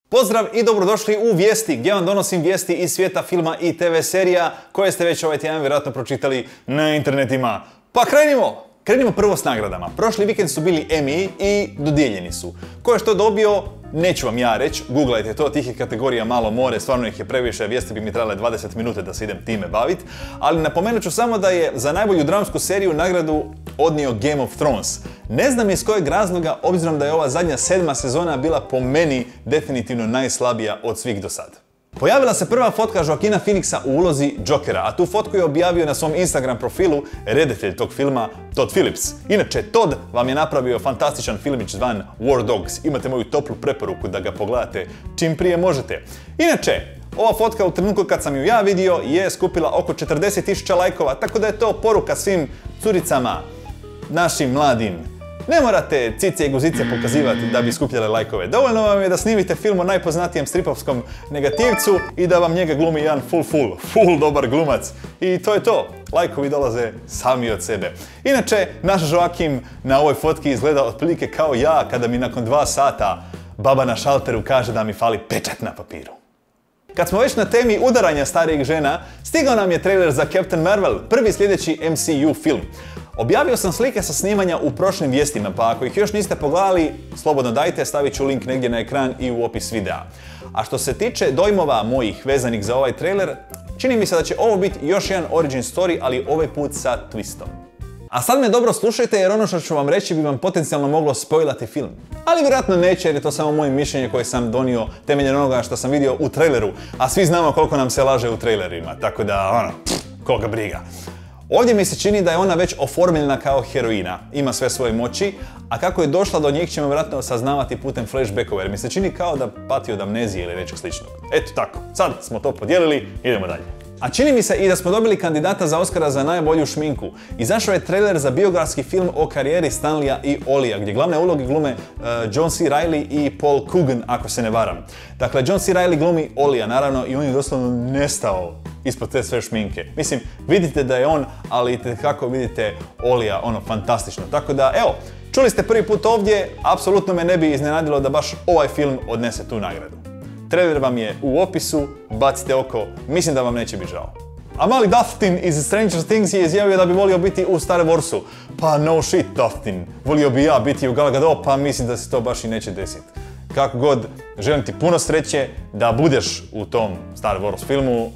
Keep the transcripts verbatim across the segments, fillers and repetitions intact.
Pozdrav i dobrodošli u Vijesti, gdje vam donosim vijesti iz svijeta filma i te ve serija koje ste već ovaj tjedan vjerojatno pročitali na internetima. Pa krenimo! Krenimo prvo s nagradama. Prošli vikend su bili Emmy i dodijeljeni su. Ko je što dobio, neću vam ja reći, googlajte to, tih je kategorija malo more, stvarno ih je previše, vijesti bi mi trebale dvadeset minuta da se idem time baviti, ali napomenut ću samo da je za najbolju dramsku seriju nagradu odnio Game of Thrones. Ne znam iz kojeg razloga, obzirom da je ova zadnja sedma sezona bila po meni definitivno najslabija od svih do sad. Pojavila se prva fotka Joaquina Phoenixa u ulozi Jokera, a tu fotku je objavio na svom Instagram profilu redatelj tog filma Todd Phillips. Inače, Todd vam je napravio fantastičan filmić zvan War Dogs. Imate moju toplu preporuku da ga pogledate čim prije možete. Inače, ova fotka u trenutku kad sam ju ja vidio je skupila oko četrdeset tisuća lajkova, tako da je to poruka svim curicama, našim mladim. Ne morate cice i guzice pokazivati da bi skupljale lajkove. Dovoljno vam je da snimite film o najpoznatijem stripovskom negativcu i da vam njega glumi jedan full full, full dobar glumac. I to je to. Lajkovi dolaze sami od sebe. Inače, naš Joakim na ovoj fotki izgleda otprilike kao ja kada mi nakon dva sata baba na šalteru kaže da mi fali pečat na papiru. Kad smo već na temi udaranja starijih žena, stigao nam je trailer za Captain Marvel, prvi sljedeći em ce u film. Objavio sam slike sa snimanja u prošlim vijestima, pa ako ih još niste pogledali, slobodno dajte, stavit ću link negdje na ekran i u opis videa. A što se tiče dojmova mojih vezanih za ovaj trailer, čini mi se da će ovo biti još jedan origin story, ali ovaj put sa twistom. A sad me dobro slušajte jer ono što ću vam reći bi vam potencijalno moglo spojlati film. Ali vjerojatno neće jer je to samo moje mišljenje koje sam donio temeljem onoga što sam vidio u traileru. A svi znamo koliko nam se laže u trailerima, tako da ono, pff, koga briga. Ovdje mi se čini da je ona već oformljena kao heroina, ima sve svoje moći, a kako je došla do njih ćemo vjerojatno saznavati putem flashbackova jer mi se čini kao da pati od amnezije ili nečeg sličnog. Eto tako, sad smo to podijelili, idemo dalje. A čini mi se i da smo dobili kandidata za Oscara za najbolju šminku. Izašao je trailer za biografski film o karijeri Stanleya i Ollija, gdje glavne uloge glume uh, John C. Reilly i Paul Coogan, ako se ne varam. Dakle, John C. Reilly glumi Ollija, naravno, i on je doslovno nestao ispod te sve šminke. Mislim, vidite da je on, ali kako vidite Ollija, ono, fantastično. Tako da, evo, čuli ste prvi put ovdje, apsolutno me ne bi iznenadilo da baš ovaj film odnese tu nagradu. Trailer vam je u opisu, bacite oko, mislim da vam neće biti žao. A mali Dustin iz Stranger Things je izjavio da bi volio biti u Star Warsu. Pa no shit Dustin, volio bi ja biti u Gal Gadot, pa mislim da se to baš i neće desiti. Kako god, želim ti puno sreće da budeš u tom Star Wars filmu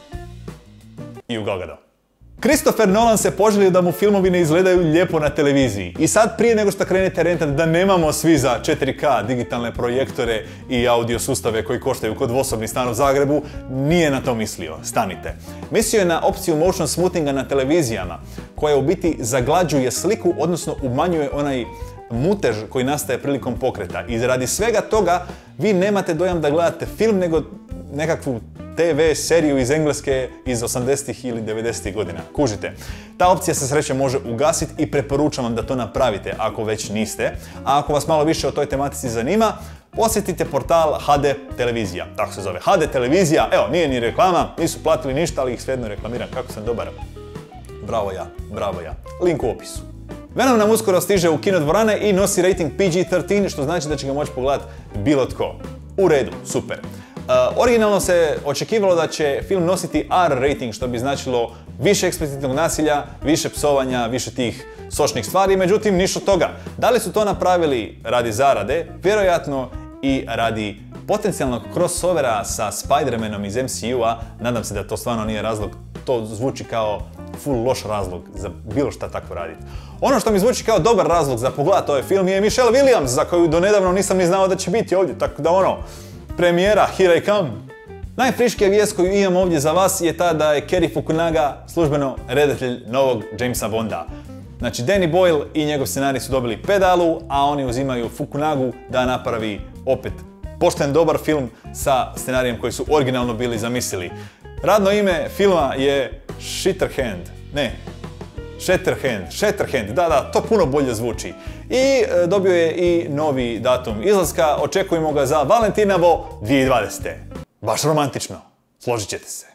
i u Gal Gadot. Christopher Nolan se poželio da mu filmovi ne izgledaju lijepo na televiziji. I sad prije nego što krenete rentat da nemamo svi za četiri ka digitalne projektore i audio sustave koji koštaju kod dvosobni stan u Zagrebu, nije na to mislio. Stanite. Mislio je na opciju motion smoothinga na televizijama, koja u biti zaglađuje sliku, odnosno umanjuje onaj mutež koji nastaje prilikom pokreta. I radi svega toga vi nemate dojam da gledate film, nego nekakvu te ve seriju iz Engleske iz osamdesetih ili devedesetih godina. Kužite. Ta opcija se sreće može ugasiti i preporučam vam da to napravite ako već niste. A ako vas malo više o toj tematici zanima, posjetite portal ha de televizija. Tako se zove. ha de televizija. Evo, nije ni reklama, nisu platili ništa, ali ih svejedno reklamiram. Kako sam dobar. Bravo ja, bravo ja. Link u opisu. Venom nam uskoro stiže u kinodvorane i nosi rating pe ge trinaest, što znači da će ga moći pogledati bilo tko. U redu, super. Uh, originalno se očekivalo da će film nositi er rating, što bi značilo više eksplicitnog nasilja, više psovanja, više tih sočnih stvari, međutim ništa od toga. Da li su to napravili radi zarade? Vjerojatno i radi potencijalnog crossovera sa Spider-Manom iz em ce u-a, nadam se da to stvarno nije razlog, to zvuči kao full loš razlog za bilo šta tako raditi. Ono što mi zvuči kao dobar razlog za pogledat ovaj film je Michelle Williams, za koju donedavno nisam ni znao da će biti ovdje, tako da ono, premijera, here I come. Najfriškija vijest koju imam ovdje za vas je ta da je Cary Fukunaga službeno redatelj novog Jamesa Bonda. Znači, Danny Boyle i njegov scenarij su dobili pedalu, a oni uzimaju Fukunagu da napravi opet pošten dobar film sa scenarijem koji su originalno bili zamislili. Radno ime filma je Shatterhand. Ne, Shatterhand, Shatterhand, da, da, to puno bolje zvuči. I e, dobio je i novi datum izlaska, očekujemo ga za Valentinavo dvije tisuće dvadesete. Baš romantično, složit ćete se.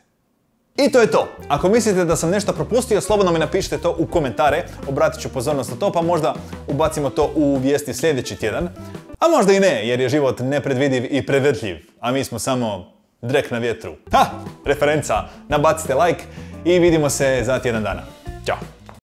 I to je to. Ako mislite da sam nešto propustio, slobodno mi napišite to u komentare, obratit ću pozornost na to, pa možda ubacimo to u vijesti sljedeći tjedan. A možda i ne, jer je život nepredvidiv i prevrtljiv. a mi smo samo drek na vjetru. Ha! Referenca, nabacite like i vidimo se za tjedan dana. Ćao!